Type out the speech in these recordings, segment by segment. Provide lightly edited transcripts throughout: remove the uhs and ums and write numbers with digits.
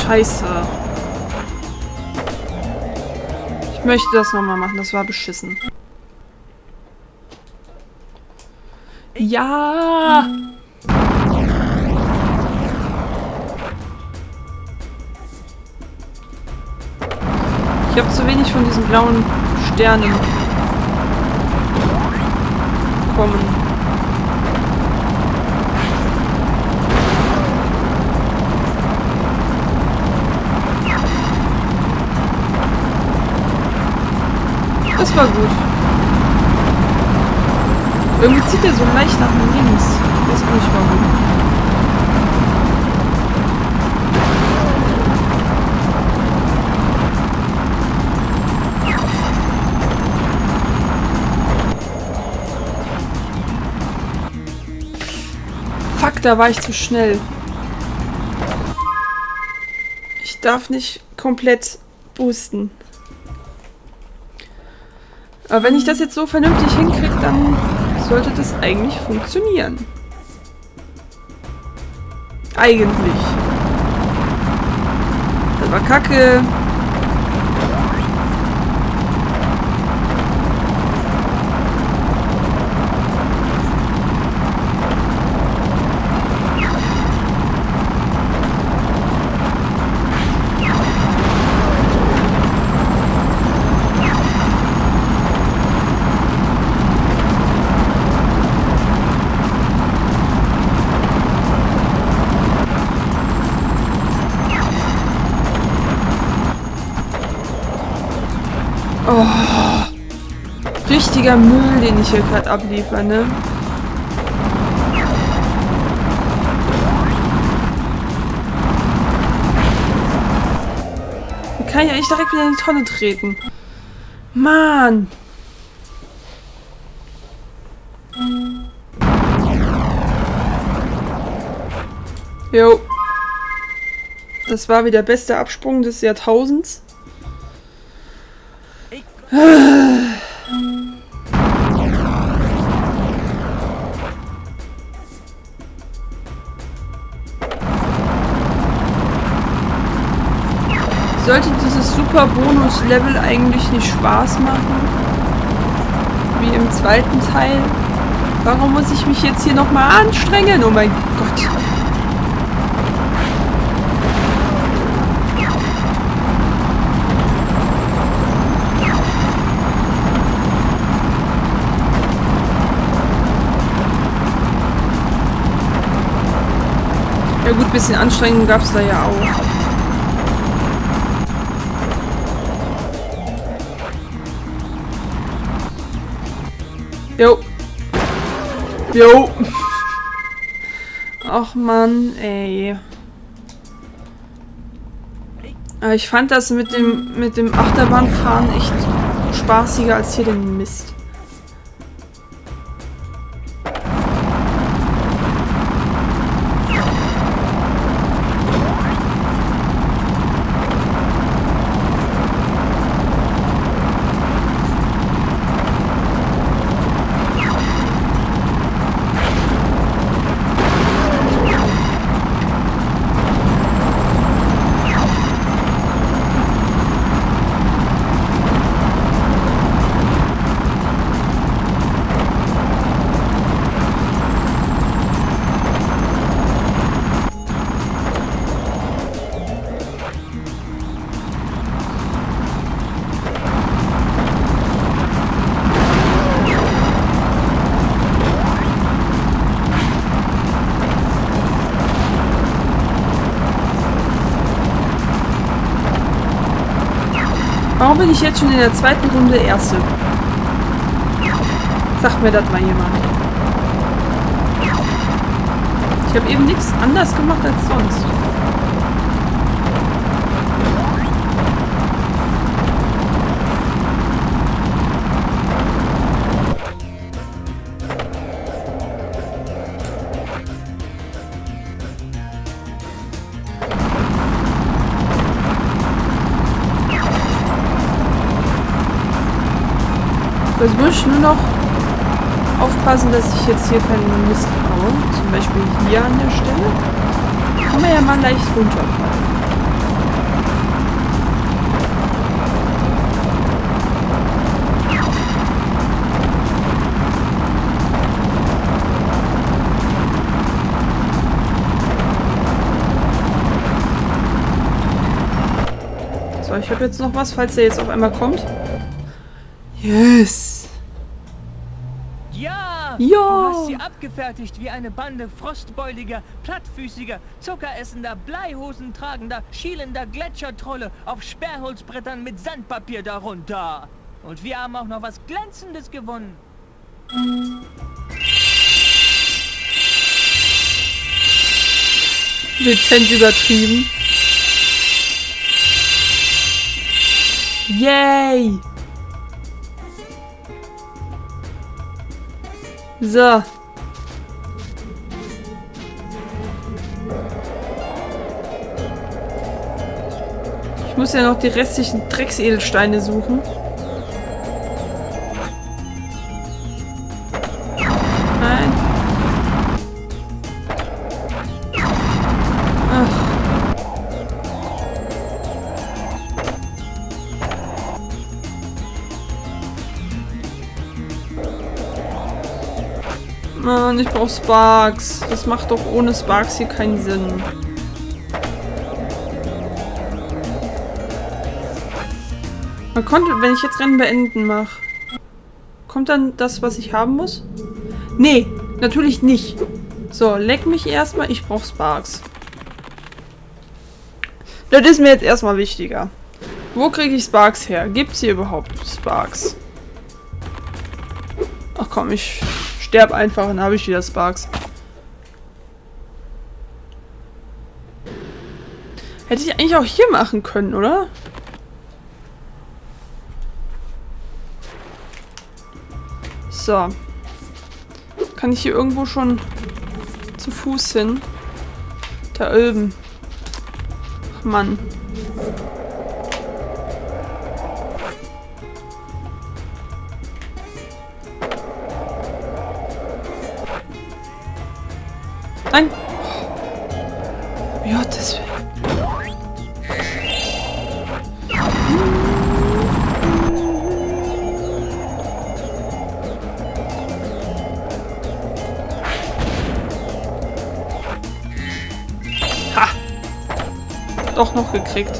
Scheiße. Ich möchte das nochmal machen. Das war beschissen. Ja! Ich habe zu wenig von diesen blauen Sternen bekommen. Das war gut. Irgendwie zieht er so leicht nach links. Ich weiß auch nicht warum. Fuck, da war ich zu schnell. Ich darf nicht komplett boosten. Aber wenn ich das jetzt so vernünftig hinkriege, dann sollte das eigentlich funktionieren. Eigentlich. Das war kacke. Oh, richtiger Müll, den ich hier gerade abliefere, ne? Dann kann ich eigentlich direkt wieder in die Tonne treten. Mann! Jo. Das war wieder der beste Absprung des Jahrtausends. Sollte dieses Super Bonus-Level eigentlich nicht Spaß machen? Wie im zweiten Teil? Warum muss ich mich jetzt hier nochmal anstrengen? Oh mein Gott. Ja gut, ein bisschen Anstrengung gab es da ja auch. Jo. Jo. Ach Mann, ey. Aber ich fand das mit dem Achterbahnfahren echt spaßiger als hier den Mist. Warum bin ich jetzt schon in der zweiten Runde Erste? Sagt mir das mal jemand. Ich habe eben nichts anders gemacht als sonst. Jetzt muss ich nur noch aufpassen, dass ich jetzt hier keinen Mist baue. Zum Beispiel hier an der Stelle. Kann man ja mal leicht runterfallen. ich habe jetzt noch was, falls der jetzt auf einmal kommt. Yes! Ja! Ja! Du hast sie abgefertigt wie eine Bande frostbeuliger, plattfüßiger, zuckeressender, bleihosentragender, schielender Gletschertrolle auf Sperrholzbrettern mit Sandpapier darunter. Und wir haben auch noch was Glänzendes gewonnen. Dezent übertrieben. Yay! So. Ich muss ja noch die restlichen Drecksedelsteine suchen. Nein. Ach. Mann, ich brauche Sparks. Das macht doch ohne Sparks hier keinen Sinn. Man konnte, wenn ich jetzt Rennen beenden mache, kommt dann das, was ich haben muss? Nee, natürlich nicht. So, leck mich erstmal. Ich brauche Sparks. Das ist mir jetzt erstmal wichtiger. Wo kriege ich Sparks her? Gibt's hier überhaupt Sparks? Ach komm, ich sterb einfach und habe ich wieder Sparks. Hätte ich eigentlich auch hier machen können, oder? So. Kann ich hier irgendwo schon zu Fuß hin? Da oben. Ach Mann. Nein! Ja, das... Ha! Doch noch gekriegt.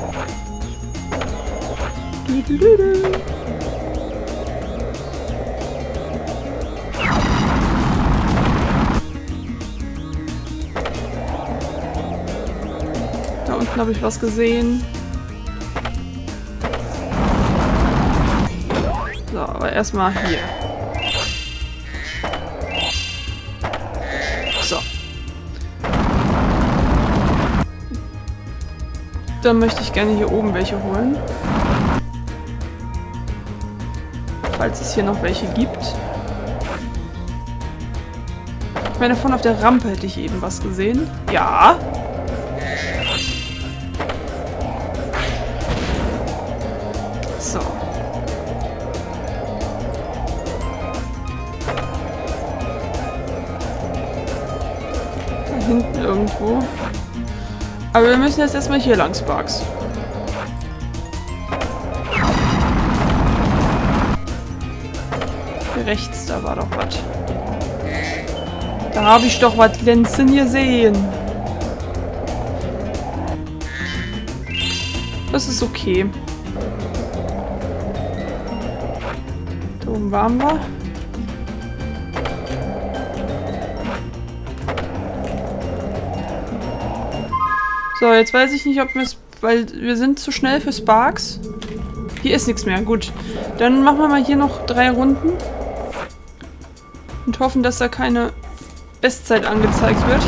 Da unten habe ich was gesehen. So, aber erstmal hier. So. Dann möchte ich gerne hier oben welche holen. Falls es hier noch welche gibt. Ich meine, von auf der Rampe hätte ich eben was gesehen. Ja. So. Da hinten irgendwo. Aber wir müssen jetzt erstmal hier lang, Sparks. Hier rechts, da war doch was. Da habe ich doch was glänzen gesehen. Das ist okay. Da oben waren wir. So, jetzt weiß ich nicht, ob wir es... Weil wir sind zu schnell für Sparks. Hier ist nichts mehr. Gut. Dann machen wir mal hier noch 3 Runden. Und hoffen, dass da keine Bestzeit angezeigt wird.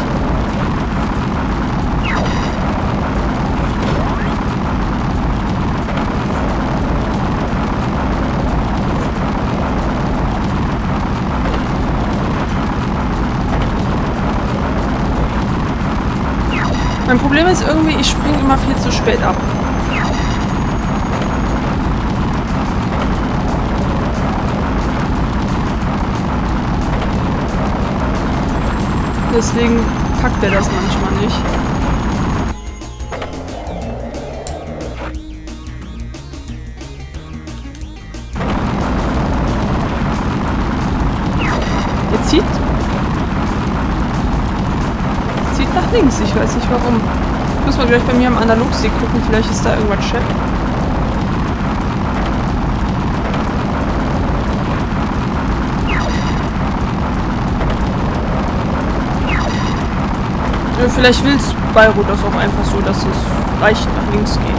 Mein Problem ist irgendwie, ich springe immer viel zu spät ab. Deswegen packt er das manchmal nicht. Der zieht nach links. Ich weiß nicht warum. Muss man gleich bei mir am Analogstick gucken. Vielleicht ist da irgendwas Chat. Oder vielleicht will Spyro das auch einfach so, dass es leicht nach links geht.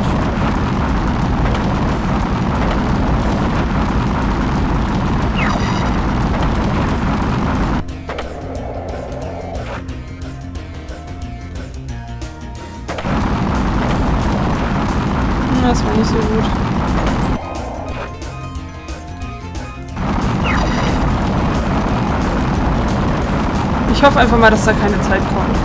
Das war nicht so gut. Ich hoffe einfach mal, dass da keine Zeit kommt.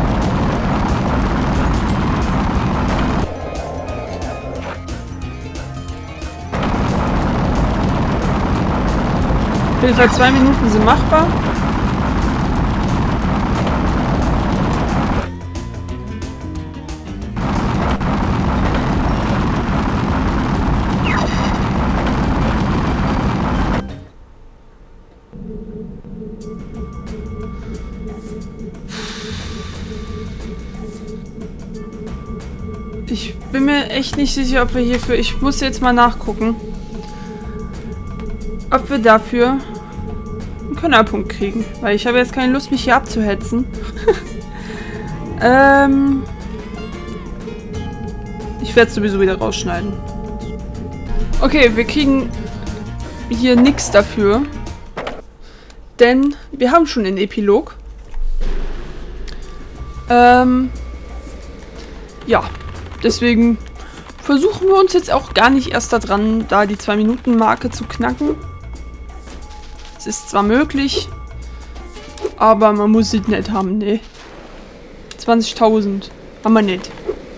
Hilfe, 2 Minuten sind machbar. Ich bin mir echt nicht sicher, ob wir hierfür... Ich muss jetzt mal nachgucken. Ob wir dafür einen Könnerpunkt kriegen. Weil ich habe jetzt keine Lust, mich hier abzuhetzen. Ich werde es sowieso wieder rausschneiden. Okay, wir kriegen hier nichts dafür. Denn wir haben schon den Epilog. Ja. Deswegen versuchen wir uns jetzt auch gar nicht erst daran, da die 2-Minuten-Marke zu knacken. Es ist zwar möglich, aber man muss es nicht haben, ne? 20.000 haben wir nicht.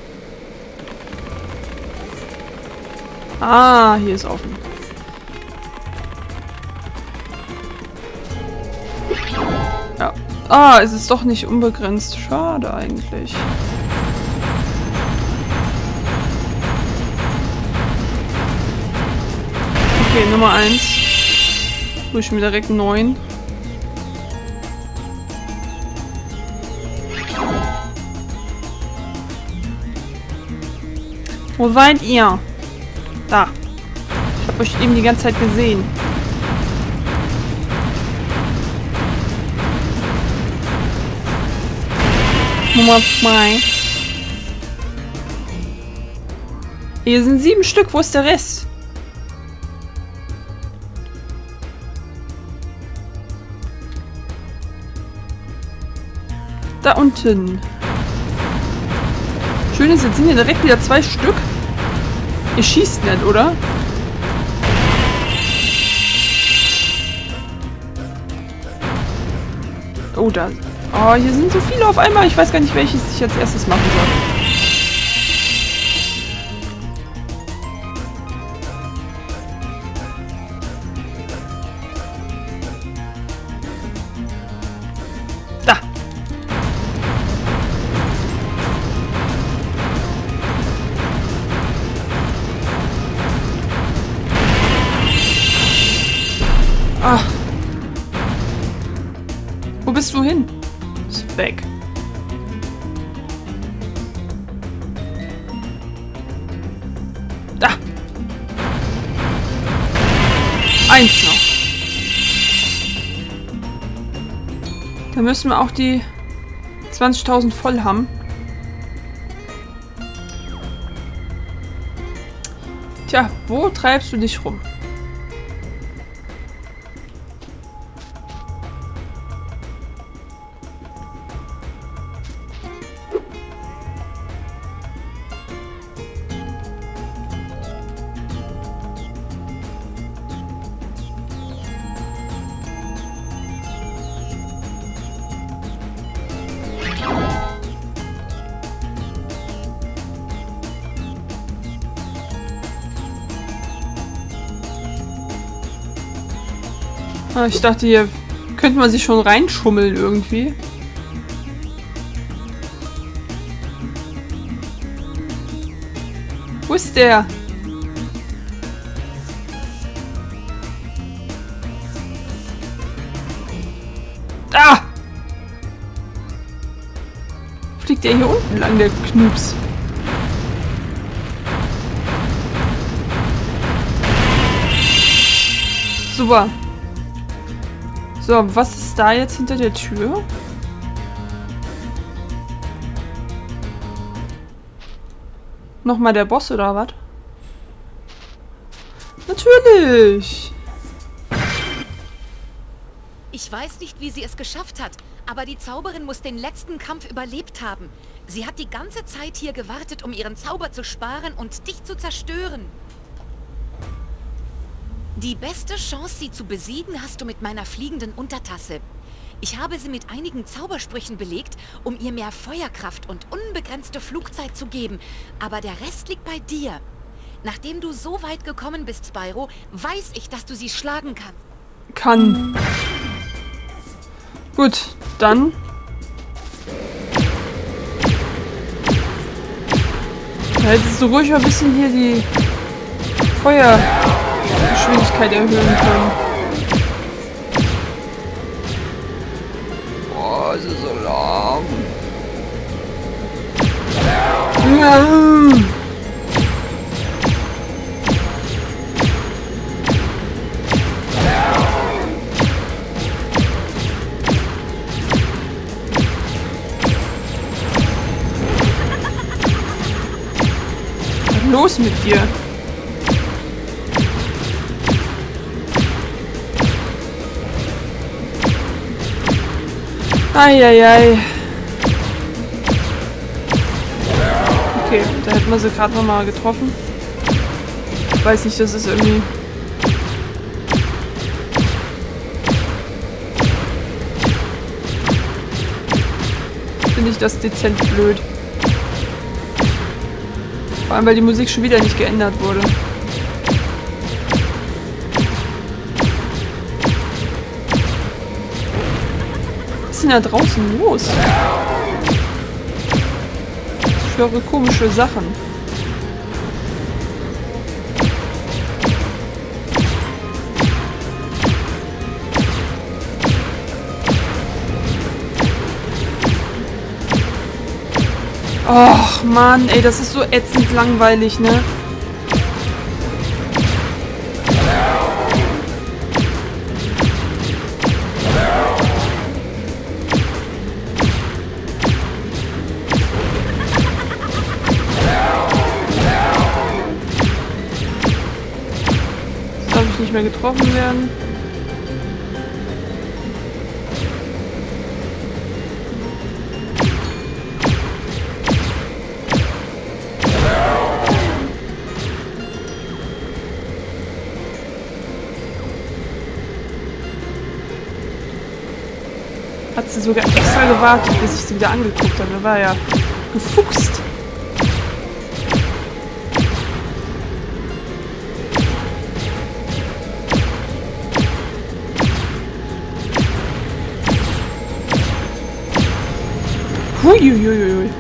Ah, hier ist offen. Ja. Ah, es ist doch nicht unbegrenzt. Schade eigentlich. Okay, Nummer 1. Hol ich mir direkt 9. Wo seid ihr? Da. Ich habe euch eben die ganze Zeit gesehen. Nummer 2. Hier sind 7 Stück. Wo ist der Rest? Da unten. Schön ist, jetzt sind hier direkt wieder 2 Stück. Ihr schießt nicht, oder? Oh, da. Oh, hier sind so viele auf einmal. Ich weiß gar nicht, welches ich als erstes machen soll. Da. Ah. Wo bist du hin? Ist weg. Da. 1 noch. Da müssen wir auch die 20.000 voll haben. Tja, wo treibst du dich rum? Ah, ich dachte, hier könnte man sich schon reinschummeln irgendwie. Wo ist der? Da! Fliegt der hier unten lang, der Knups? Super. So, was ist da jetzt hinter der Tür? nochmal der Boss oder was? Natürlich! Ich weiß nicht, wie sie es geschafft hat, aber die Zauberin muss den letzten Kampf überlebt haben. Sie hat die ganze Zeit hier gewartet, um ihren Zauber zu sparen und dich zu zerstören. Die beste Chance, sie zu besiegen, hast du mit meiner fliegenden Untertasse. Ich habe sie mit einigen Zaubersprüchen belegt, um ihr mehr Feuerkraft und unbegrenzte Flugzeit zu geben. Aber der Rest liegt bei dir. Nachdem du so weit gekommen bist, Spyro, weiß ich, dass du sie schlagen kannst. Gut, dann. Da hättest du ruhig ein bisschen hier die Feuergeschwindigkeit erhöhen können. Oh, es ist so lahm. Ja. Los mit dir. Eieiei. Okay, da hätten wir sie gerade nochmal getroffen. Ich weiß nicht, das ist irgendwie... Finde ich das dezent blöd. Vor allem, weil die Musik schon wieder nicht geändert wurde. Was ist denn da draußen los? Ich höre komische Sachen. Och, Mann, ey, das ist so ätzend langweilig, ne? Jetzt darf ich nicht mehr getroffen werden. Hat sie sogar extra gewartet, bis ich sie wieder angeguckt habe. Da war ja gefuchst. Huiuiuiui.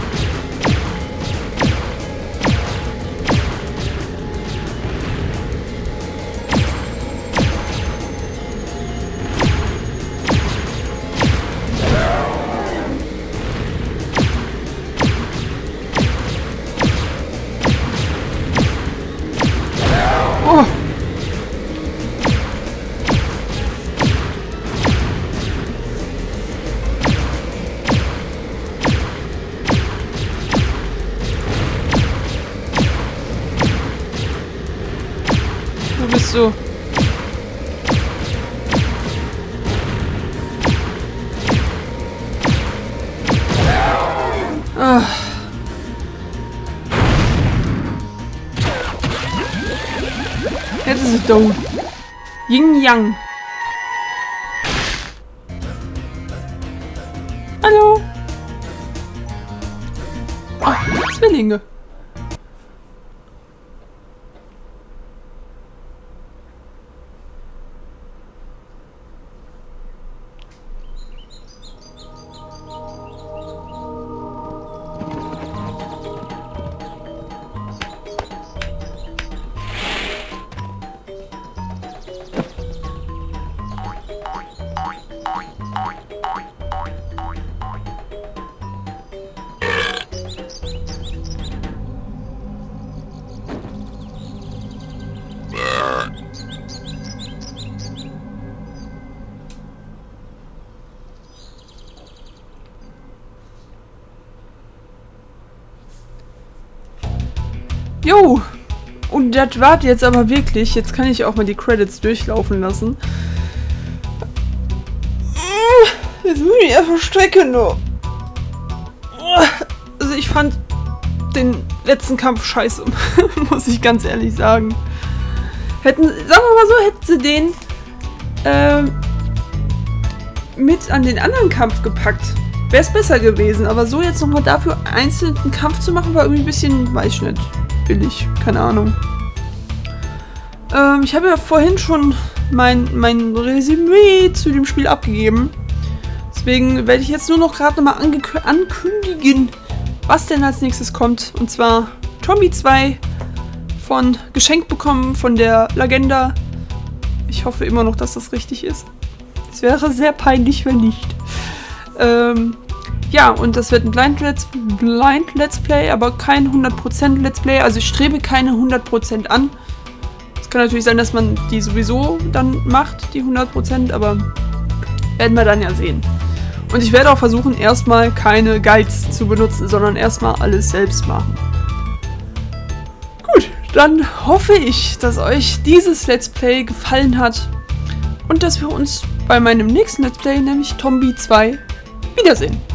Oh. Wo bist du? Ah. Jetzt ist es tot. Yin Yang. Hallo. Ach, Zwillinge. Jo, und das war jetzt aber wirklich. Jetzt kann ich auch mal die Credits durchlaufen lassen. Jetzt muss ich einfach strecken, nur. Also ich fand den letzten Kampf scheiße, muss ich ganz ehrlich sagen. Sagen wir mal so, hätten sie den mit an den anderen Kampf gepackt, wäre es besser gewesen. Aber so jetzt nochmal dafür einzeln einen Kampf zu machen, war irgendwie ein bisschen, weiß ich nicht, billig. Keine Ahnung. Ich habe ja vorhin schon mein Resümee zu dem Spiel abgegeben. Deswegen werde ich jetzt nur noch gerade nochmal ankündigen, was denn als nächstes kommt. Und zwar Tombi 2 geschenkt bekommen von der Legenda. Ich hoffe immer noch, dass das richtig ist. Es wäre sehr peinlich, wenn nicht. Ja, und das wird ein Blind Let's Play, aber kein 100% Let's Play. Also ich strebe keine 100% an. Es kann natürlich sein, dass man die sowieso dann macht, die 100%, aber werden wir dann ja sehen. Und ich werde auch versuchen, erstmal keine Guides zu benutzen, sondern erstmal alles selbst machen. Gut, dann hoffe ich, dass euch dieses Let's Play gefallen hat und dass wir uns bei meinem nächsten Let's Play, nämlich Tombi 2, wiedersehen.